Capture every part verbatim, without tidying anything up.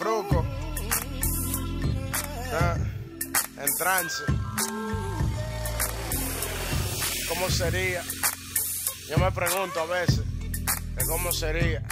Fruco. Ah, en trance. ¿Cómo sería? Yo me pregunto a veces de cómo sería.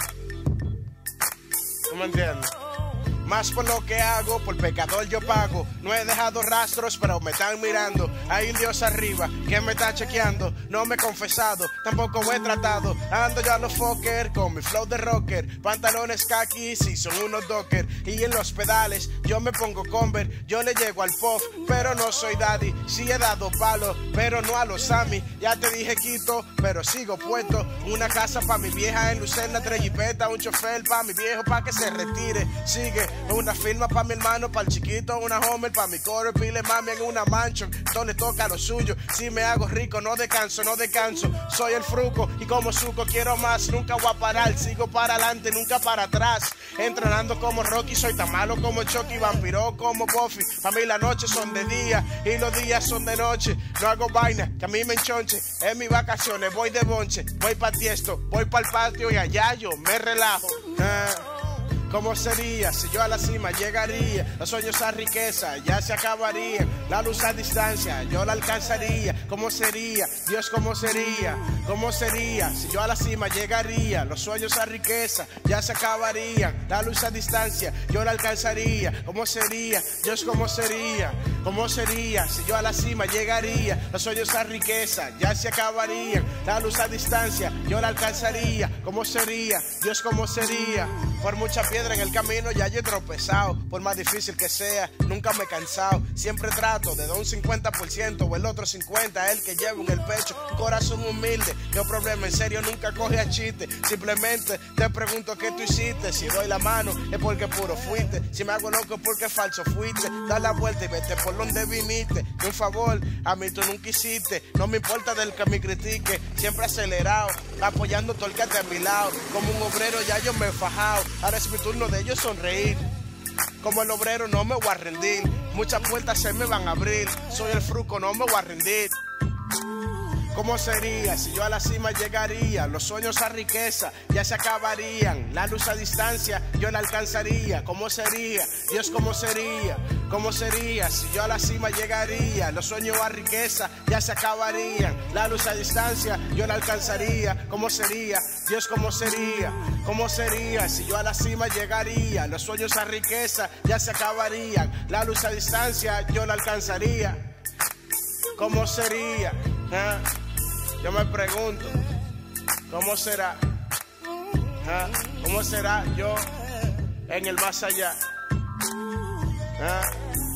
¿Tú me entiendes? Más por lo que hago, por pecador yo pago. No he dejado rastros, pero me están mirando. Hay un Dios arriba que me está chequeando. No me he confesado, tampoco he tratado. Ando yo a los fucker con mi flow de rocker. Pantalones kakis y son unos docker. Y en los pedales yo me pongo Converse. Yo le llego al pop, pero no soy daddy. Sí he dado palo, pero no a los Sammy. Ya te dije quito, pero sigo puesto. Una casa pa' mi vieja en Lucerna, tres jipetas, un chofer pa' mi viejo pa' que se retire. Sigue una firma pa' mi hermano, pa' el chiquito, una Homer pa' mi coro, pile mami en una mansion, donde toca lo suyo. Si me hago rico, no descanso, no descanso. Soy el Fruco y como suco quiero más. Nunca voy a parar, sigo para adelante, nunca para atrás. Entrenando como Rocky, soy tan malo como Chucky, vampiro como Buffy. Pa' mí las noches son de día y los días son de noche. No hago vaina que a mí me enchonche. En mis vacaciones voy de bonche, voy pa' Tiesto, voy pa' el patio y allá yo me relajo. Ah. ¿Cómo sería si yo a la cima llegaría? Los sueños a riqueza ya se acabarían. La luz a distancia yo la alcanzaría. ¿Cómo sería? Dios, ¿cómo sería? ¿Cómo sería si yo a la cima llegaría? Los sueños a riqueza ya se acabarían. La luz a distancia yo la alcanzaría. ¿Cómo sería? Dios, ¿cómo sería? ¿Cómo sería si yo a la cima llegaría? Los sueños a riqueza ya se acabarían. La luz a distancia yo la alcanzaría. ¿Cómo sería? Dios, ¿cómo sería? Por mucha piedra en el camino ya yo he tropezado. Por más difícil que sea, nunca me he cansado. Siempre trato de dar un cincuenta por ciento o el otro cincuenta por ciento, el que llevo en el pecho. Un corazón humilde, que un problema en serio nunca coge a chiste. Simplemente te pregunto qué tú hiciste. Si doy la mano es porque puro fuiste. Si me hago loco es porque falso fuiste. Da la vuelta y vete por donde viniste. Que un favor a mí tú nunca hiciste. No me importa del que me critique. Siempre acelerado, apoyando todo el que está a mi lado. Como un obrero ya yo me he fajado. Ahora es mi turno de ellos sonreír. Como el obrero no me voy a rendir. Muchas puertas se me van a abrir. Soy el Fruco, no me voy a rendir. ¿Cómo sería si yo a la cima llegaría? Los sueños a riqueza ya se acabarían. La luz a distancia yo la alcanzaría. ¿Cómo sería? Dios, ¿cómo sería? ¿Cómo sería si yo a la cima llegaría? Los sueños a riqueza ya se acabarían. La luz a distancia yo la alcanzaría. ¿Cómo sería? Dios, ¿cómo sería? ¿Cómo sería si yo a la cima llegaría? Los sueños a riqueza ya se acabarían. La luz a distancia yo la alcanzaría. ¿Cómo sería? ¿Ah? Yo me pregunto, ¿cómo será? ¿Ah? ¿Cómo será yo en el más allá? ¿Ah?